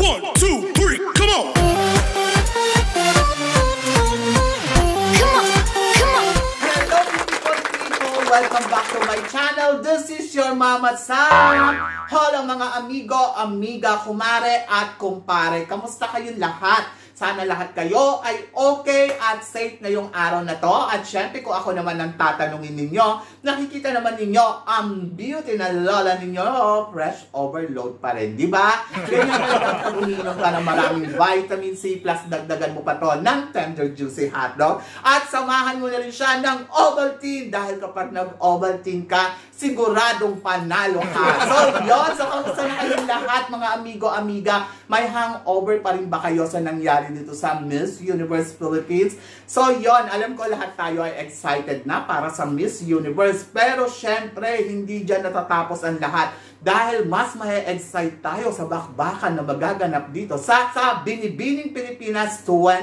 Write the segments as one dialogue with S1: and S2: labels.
S1: 1, 2, 3, come on!
S2: Hello people! Welcome back to my channel. This is your Mama Sam. Hello mga amigo, amiga, kumare at kumpare. Kamusta kayong lahat? Sana lahat kayo ay okay at safe ngayong araw na to. At syempre kung ako naman ang tatanungin ninyo, nakikita naman ninyo ang beauty na lola ninyo, fresh overload pa rin, di ba? Ganyan talagang pag umiinom ka ng maraming vitamin C plus dagdagan mo pa to ng tender juicy hotdog. At samahan mo na rin siya ng Ovaltine dahil kapag nag-Ovaltine ka, siguradong panalo ka. So yun, so kamusta na kayong lahat mga amigo, amiga? May hangover pa rin ba kayo sa nangyari dito sa Miss Universe Philippines? So yon, alam ko lahat tayo ay excited na para sa Miss Universe, pero syempre hindi dyan natatapos ang lahat dahil mas ma-excite tayo sa bakbakan na magaganap dito sa Binibining Pilipinas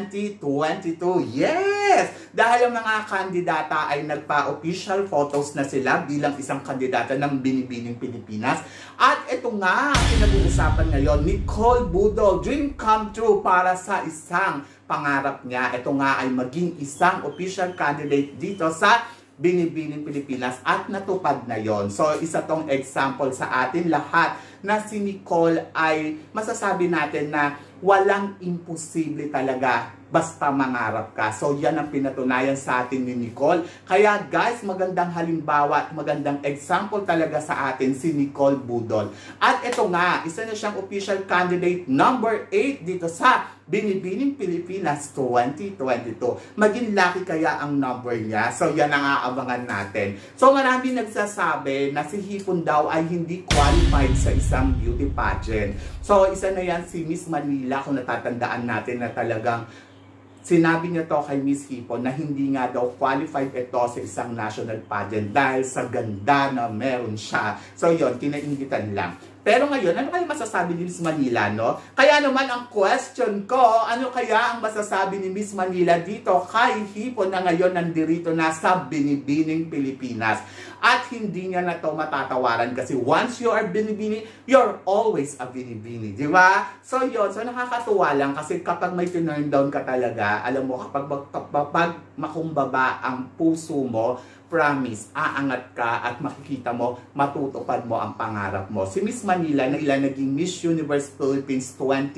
S2: 2022. Yes! Dahil ang mga kandidata ay nagpa-official photos na sila bilang isang kandidata ng Binibining Pilipinas. At ito nga ang pinag-uusapan ngayon, Nicole Budol, dream come true para sa isang pangarap niya. Ito nga ay maging isang official candidate dito sa Binibining Pilipinas at natupad na yon. So isa tong example sa atin lahat na si Nicole ay masasabi natin na walang imposible talaga basta mangarap ka. So yan ang pinatunayan sa atin ni Nicole. Kaya guys, magandang halimbawa at magandang example talaga sa atin si Nicole Budol. At ito nga, isa na siyang official candidate number 8 dito sa Binibining Pilipinas 2022. Maging lucky kaya ang number niya? So yan ang aabangan natin. So marami nagsasabi na si Hipon daw ay hindi qualified sa isang beauty pageant. So isa na yan si Miss Manila, kung natatandaan natin na talagang sinabi niya to kay Miss Hipon na hindi nga daw qualified ito sa isang national pageant dahil sa ganda na meron siya. So yun, kinaingitan lang. Pero ngayon, ano kaya masasabi ni Miss Manila, no? Kaya naman ang question ko, ano kaya ang masasabi ni Miss Manila dito kay Hipon na ngayon nandirito na sa Binibining Pilipinas? At hindi niya na to matatawaran kasi once you are Binibini, you're always a Binibini, di ba? So yun, so nakakatuwa lang kasi kapag may turn down ka talaga, alam mo, kapag makumbaba ang puso mo, promise, aangat ka at makikita mo, matutupad mo ang pangarap mo. Si Miss Manila na ilan naging Miss Universe Philippines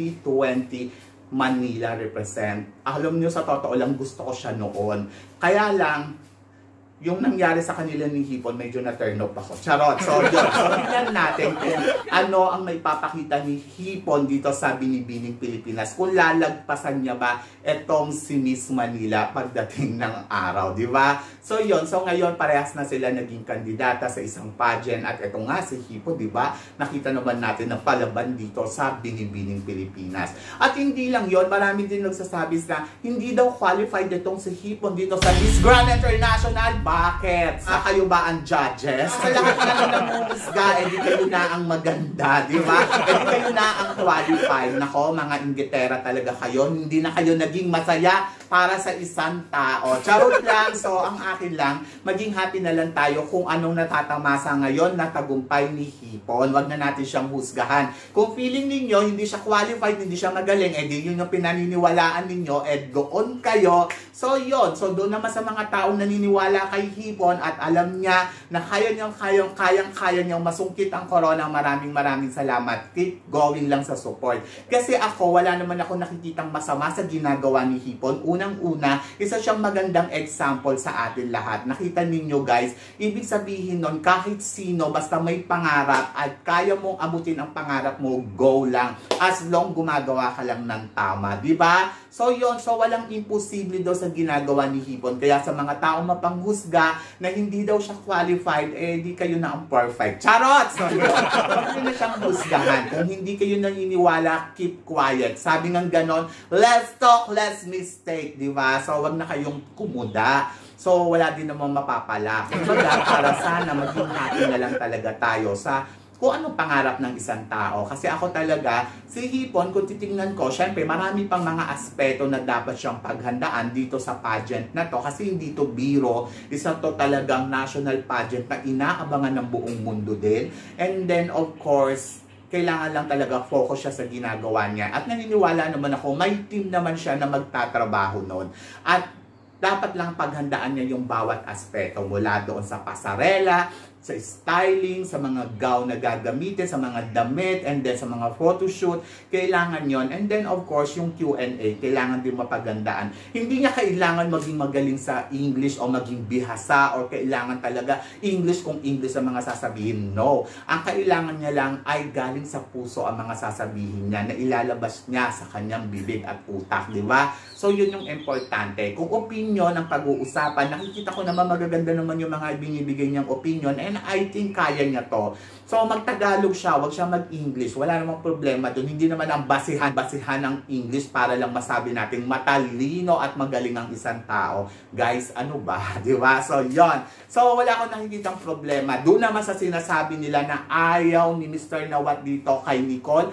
S2: 2020 Manila represent. Alam niyo, sa totoo lang, gusto ko siya noon. Kaya lang, yung nangyari sa kanila ni Hipon, medyo na-turn off ako. Charot. So, yun. So, tingnan natin kung ano ang may papakita ni Hipon dito sa Binibining Pilipinas. Kung lalagpasan niya ba etong si Miss Manila pagdating ng araw, di ba? So, yun. So, ngayon, parehas na sila naging kandidata sa isang pageant. At ito nga, si Hipon, di ba? Nakita naman natin na palaban dito sa Binibining Pilipinas. At hindi lang yon, marami din nagsasabi na hindi daw qualified itong si Hipon dito sa Miss Grand International. Bakit? Kayo ba ang judges? Sa lahat na namumusga, edi kayo na ang maganda, di ba? Edi kayo na ang qualified. Nako, mga inggitera talaga kayo. Hindi na kayo naging masaya para sa isang tao. Charot lang. So, ang akin lang, maging happy na lang tayo kung anong natatamasa ngayon na tagumpay ni Hipon. Wag na natin siyang husgahan. Kung feeling ninyo, hindi siya qualified, hindi siya magaling, edi yun yung pinaniniwalaan ninyo, doon kayo. So, yun. So, doon naman sa mga taong naniniwala kay Hipon at alam niya na kayang-kaya niyang masungkit ang corona. Maraming salamat. Keep going lang sa support. Kasi ako, wala naman ako nakikitang masama sa ginagawa ni Hipon. Unang-una, isa siyang magandang example sa atin lahat. Nakita ninyo guys, ibig sabihin nun, kahit sino, basta may pangarap at kaya mong abutin ang pangarap mo, go lang. As long gumagawa ka lang ng tama. Diba? So yun, so walang imposible daw sa ginagawa ni Hipon. Kaya sa mga taong mapanghusga na hindi daw siya qualified, di kayo na ang perfect. Charot! So yun, huwag na siyang husgahan. Kung hindi kayo naniniwala, keep quiet. Sabi ng ganon, let's talk, let's mistake. Diba? So wag na kayong kumuda. So wala din namang mapapala. Kumbaga, para sana maging happy na lang talaga tayo sa kung anong pangarap ng isang tao. Kasi ako talaga, si Hipon, kung titingnan ko, syempre marami pang mga aspeto na dapat siyang paghandaan dito sa pageant na to. Kasi hindi to biro, isa to talagang national pageant na inaabangan ng buong mundo din. And then of course, kailangan lang talaga focus siya sa ginagawa niya. At naniniwala naman ako, may team naman siya na magtatrabaho noon. At dapat lang paghandaan niya yung bawat aspeto mula doon sa pasarela, sa styling, sa mga gown na gagamitin, sa mga damit, and then sa mga photoshoot, kailangan yon. And then of course, yung Q&A, kailangan din mapagandaan. Hindi niya kailangan maging magaling sa English o maging bihasa or kailangan talaga English kung English ang mga sasabihin. No. Ang kailangan niya lang ay galing sa puso ang mga sasabihin niya na ilalabas niya sa kanyang bibig at utak, di ba? So yun yung importante. Kung opinion ang pag-uusapan, nakikita ko naman magaganda naman yung mga binibigay niyang opinion, and I think kaya niya to. So magtagalog siya, wag siya mag-English. Wala namang problema doon. Hindi naman ang basihan ng English para lang masabi natin matalino at magaling ang isang tao. Guys, ano ba? Di ba? So yon. So wala akong nakikitang problema. Doon naman sa sinasabi nila na ayaw ni Mr. Nawat dito kay Nicole,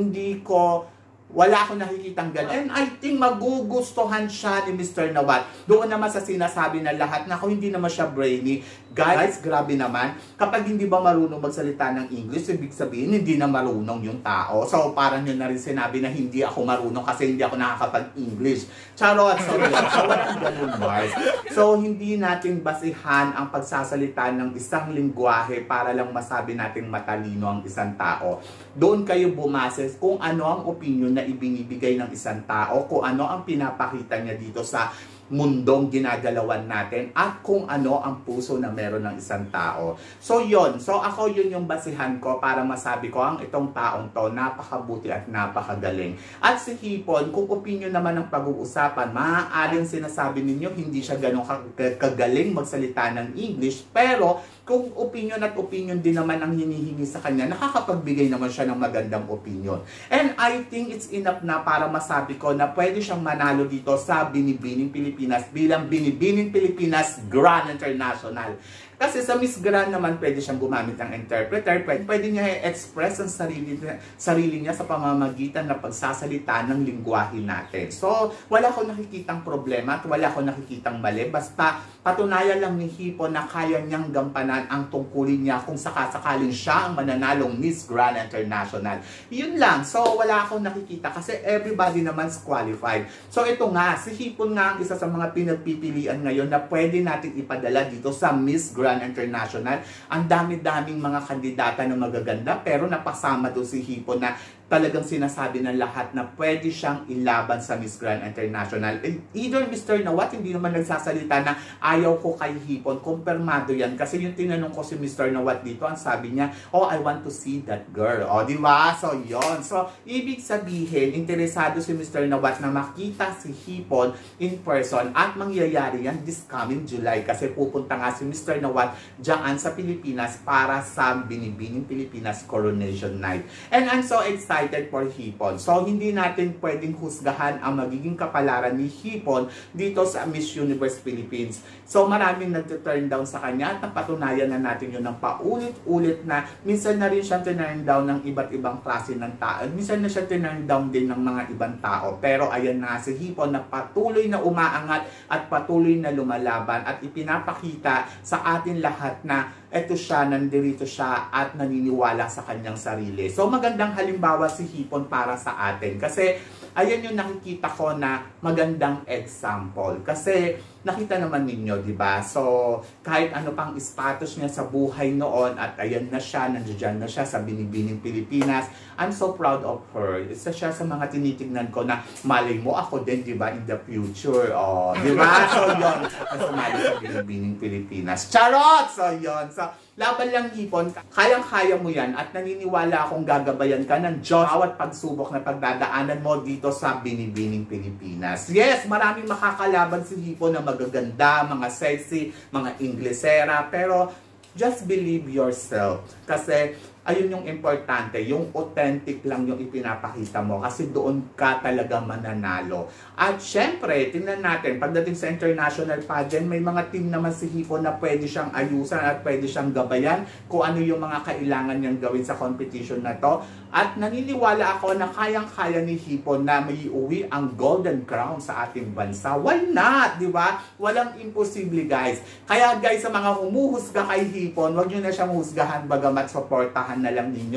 S2: wala akong nakikitang gano'n. And I think magugustuhan siya ni Mr. Nawat. Doon naman sa sinasabi na lahat na kung hindi naman siya brainy. Guys, grabe naman. Kapag hindi ba marunong magsalita ng English, ibig sabihin hindi na marunong yung tao. So parang yun na rin sinabi na hindi ako marunong kasi hindi ako nakakapag-English. Charot! So walang gano'n, Mars. So hindi natin basihan ang pagsasalita ng isang lingwahe para lang masabi natin matalino ang isang tao. Doon kayo bumase kung ano ang opinion na ibinibigay ng isang tao, kung ano ang pinapakita niya dito sa mundong ginagalawan natin, at kung ano ang puso na meron ng isang tao. So yun, so ako yun yung basihan ko para masabi ko ang itong taong to napakabuti at napakagaling. At si Hipon, kung opinion naman ang pag-uusapan, maaaring sinasabi ninyo hindi siya ganun kagaling magsalita ng English, pero kung opinion at opinion din naman ang hinihingi sa kanya, nakakapagbigay naman siya ng magandang opinion. And I think it's enough na para masabi ko na pwede siyang manalo dito sa Binibining Pilipinas bilang Binibining Pilipinas Grand International. Kasi sa Miss Grand naman pwede siyang gumamit ng interpreter, pwede niya i-express ang sarili niya sa pamamagitan ng pagsasalita ng lingwahe natin. So, wala akong nakikitang problema at wala akong nakikitang mali. Basta patunayan lang ni Hipon na kaya niyang gampanan ang tungkulin niya kung sakasakaling siya ang mananalong Miss Grand International. Yun lang. So, wala akong nakikita kasi everybody naman is qualified. So, ito nga, si Hipon nga ang isa sa mga pinagpipilian ngayon na pwede natin ipadala dito sa Miss Grand International. Ang dami-daming mga kandidata na magaganda, pero napasama doon si Hipon na talagang sinasabi ng lahat na pwede siyang ilaban sa Miss Grand International. Either Mr. Nawat, hindi naman nagsasalita na ayaw ko kay Hipon. Kumpirmado yan. Kasi yung tinanong ko si Mr. Nawat dito, ang sabi niya, oh, I want to see that girl. O, di ba? So, yon. So, ibig sabihin, interesado si Mr. Nawat na makita si Hipon in person at mangyayari yan this coming July. Kasi pupunta nga si Mr. Nawat dyan sa Pilipinas para sa Binibining Pilipinas Coronation Night. And I'm so excited for Hipon. So, hindi natin pwedeng husgahan ang magiging kapalaran ni Hipon dito sa Miss Universe Philippines. So, maraming nag-turn down sa kanya at napatunayan na natin yun ng paulit-ulit na minsan na rin siya turn down ng iba't ibang klase ng tao. Minsan na siya turn down din ng mga ibang tao. Pero ayan na si Hipon na patuloy na umaangat at patuloy na lumalaban at ipinapakita sa atin lahat na eto siya, nandirito siya at naniniwala sa kanyang sarili. So magandang halimbawa si Hipon para sa atin kasi ayan yung nakikita ko na magandang example. Kasi nakita naman ninyo, di ba? So kahit ano pang status niya sa buhay noon at ayan na siya, nandiyan na siya sa Binibining Pilipinas. I'm so proud of her. Isa siya sa mga tinitignan ko na malay mo ako din, di ba, in the future. Oh, di ba? So yun, sumali sa Binibining Pilipinas. Charot! So yun. So laban lang, Hipon, kayang-kaya mo yan at naniniwala akong gagabayan ka ng Diyos bawat pagsubok na pagdadaanan mo dito sa Binibining Pilipinas. Yes, maraming makakalaban si Hipon na magaganda, mga sexy, mga Inglesera, pero just believe yourself. Kasi ayun yung importante, yung authentic lang yung ipinapakita mo kasi doon ka talaga mananalo. At syempre, tingnan natin, pagdating sa international pageant, may mga team naman si Hipon na pwede siyang ayusan at pwede siyang gabayan kung ano yung mga kailangan niyang gawin sa competition na to. At naniniwala ako na kayang-kaya ni Hipon na may uwi ang Golden Crown sa ating bansa. Why not? Di ba? Walang imposible, guys. Kaya guys, sa mga humuhusga kay Hipon, wag nyo na siyang husgahan bagamat supportahan na lang ninyo.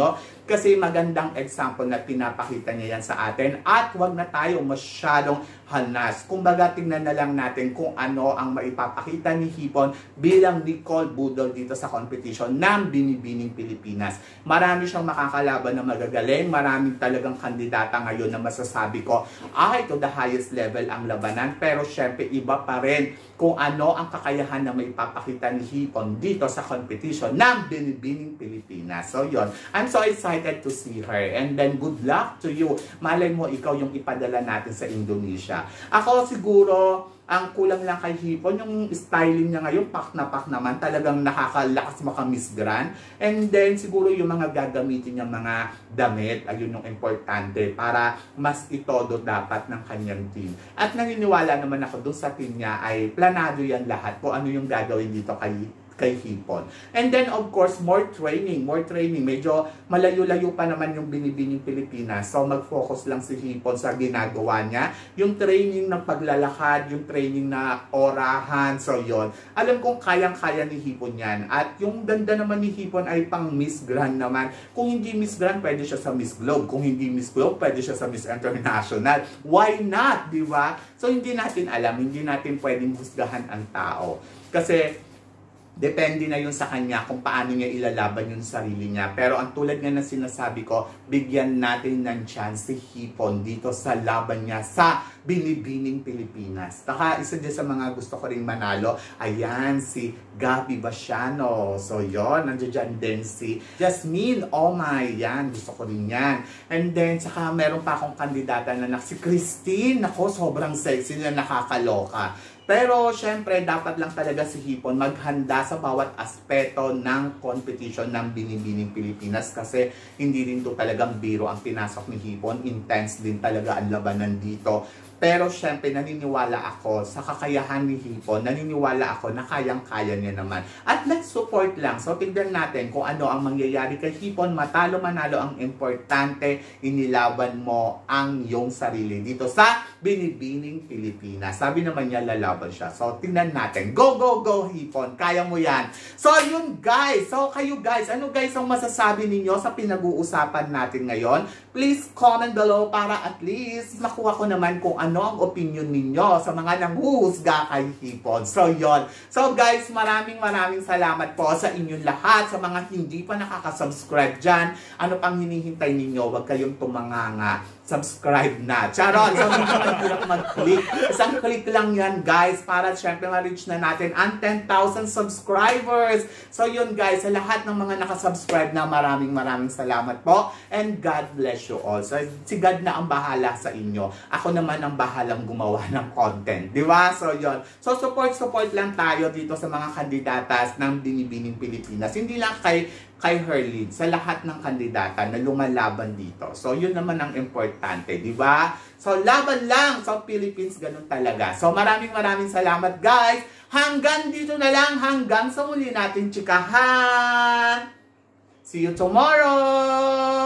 S2: Kasi magandang example na pinapakita niya yan sa atin at wag na tayo masyadong hanas. Kumbaga, tingnan na lang natin kung ano ang maipapakita ni Hipon bilang Nicole Budol dito sa competition ng Binibining Pilipinas. Marami siyang makakalaban na magagaling, maraming talagang kandidata ngayon na masasabi ko ay to the highest level ang labanan, pero syempre iba pa rin kung ano ang kakayahan na maipapakita ni Hipon dito sa competition ng Binibining Pilipinas. So yun, I'm so excited to see her, and then good luck to you. Malay mo ikaw yung ipadala natin sa Indonesia. Ako siguro, ang kulang lang kay Hipon, yung styling niya ngayon, pak na pak naman, talagang nakakalakas maka-Miss Grand. And then, siguro yung mga gagamitin niyang mga damit, ayun yung importante, para mas itodo dapat ng kanyang team. At naniniwala naman ako doon sa team niya ay planado yan lahat kung ano yung gagawin dito kay Hipon. And then, of course, more training. Medyo malayo-layo pa naman yung Binibining Pilipinas. So, mag-focus lang si Hipon sa ginagawa niya. Yung training ng paglalakad, yung training na orahan. So, yon. Alam kong kayang-kaya ni Hipon yan. At yung ganda naman ni Hipon ay pang Miss Grand naman. Kung hindi Miss Grand, pwede siya sa Miss Globe. Kung hindi Miss Globe, pwede siya sa Miss International. Why not? Di ba? So, hindi natin alam. Hindi natin pwedeng husgahan ang tao. Kasi, depende na yun sa kanya kung paano niya ilalaban yung sarili niya. Pero ang tulad nga na sinasabi ko, bigyan natin ng chance si Hipon dito sa laban niya sa Binibining Pilipinas. Taka, isa dyan sa mga gusto ko rin manalo, ayan, si Gabi Basiano. So yon, nandiyan dyan din si Jasmine Omay. Yan, gusto ko rin yan. And then, saka meron pa akong kandidata na si Christine. Ako, sobrang sexy na, nakakaloka. Pero, syempre, dapat lang talaga si Hipon maghanda sa bawat aspeto ng competition ng Binibining Pilipinas kasi hindi rin to talagang biro ang pinasok ni Hipon. Intense din talaga ang labanan dito. Pero, syempre, naniniwala ako sa kakayahan ni Hipon. Naniniwala ako na kayang-kaya niya naman. At let's support lang. So, tignan natin kung ano ang mangyayari kay Hipon. Matalo, manalo, ang importante, inilaban mo ang iyong sarili dito sa Binibining Pilipinas. Sabi naman niya, lalaban siya. So, tingnan natin. Go, go, go, Hipon. Kaya mo yan. So, yun guys. So, kayo guys, ano guys ang masasabi ninyo sa pinag-uusapan natin ngayon? Please comment below para at least makuha ko naman kung ano ang opinion ninyo sa mga nanghuhusga kay Hipon. So, yun. So, guys, maraming salamat po sa inyong lahat. Sa mga hindi pa nakaka-subscribe dyan, ano pang hinihintay ninyo? Huwag kayong tumanganga. Subscribe na. Charot! So, hindi naman hirap mag-click. Isang click lang yan, guys, para syempre ma-reach na natin ang 10,000 subscribers. So, yun, guys, sa lahat ng mga nakasubscribe na maraming salamat po. And God bless you all. So, si God na ang bahala sa inyo. Ako naman ang bahalang gumawa ng content. Di ba? So, yun. So, support lang tayo dito sa mga kandidatas ng Binibining Pilipinas. Hindi lang kay Herlyn, sa lahat ng kandidata na lumalaban dito. So, yun naman ang importante, di ba? So, laban lang sa Philippines, ganun talaga. So, maraming salamat, guys. Hanggang dito na lang, hanggang sa muli natin chikahan. See you tomorrow!